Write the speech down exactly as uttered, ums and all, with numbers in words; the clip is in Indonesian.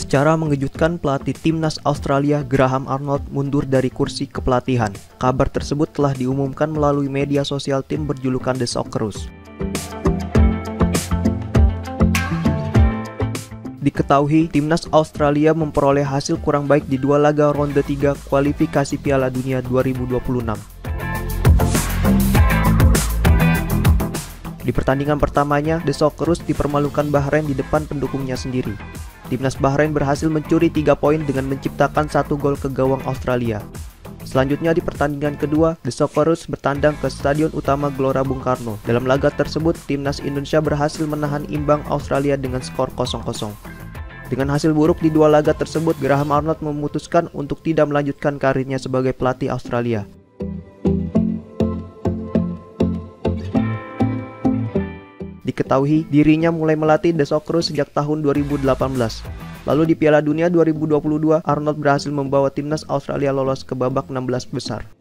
Secara mengejutkan, pelatih timnas Australia Graham Arnold mundur dari kursi kepelatihan. Kabar tersebut telah diumumkan melalui media sosial tim berjulukan The Socceroos. Diketahui, timnas Australia memperoleh hasil kurang baik di dua laga ronde tiga kualifikasi Piala Dunia dua ribu dua puluh enam. Di pertandingan pertamanya, The Socceroos dipermalukan Bahrain di depan pendukungnya sendiri. Timnas Bahrain berhasil mencuri tiga poin dengan menciptakan satu gol ke gawang Australia. Selanjutnya di pertandingan kedua, The Socceroos bertandang ke Stadion Utama Gelora Bung Karno. Dalam laga tersebut, timnas Indonesia berhasil menahan imbang Australia dengan skor kosong kosong. Dengan hasil buruk di dua laga tersebut, Graham Arnold memutuskan untuk tidak melanjutkan karirnya sebagai pelatih Australia. Diketahui, dirinya mulai melatih The Socceroos sejak tahun dua ribu delapan belas. Lalu di Piala Dunia dua ribu dua puluh dua, Arnold berhasil membawa timnas Australia lolos ke babak enam belas besar.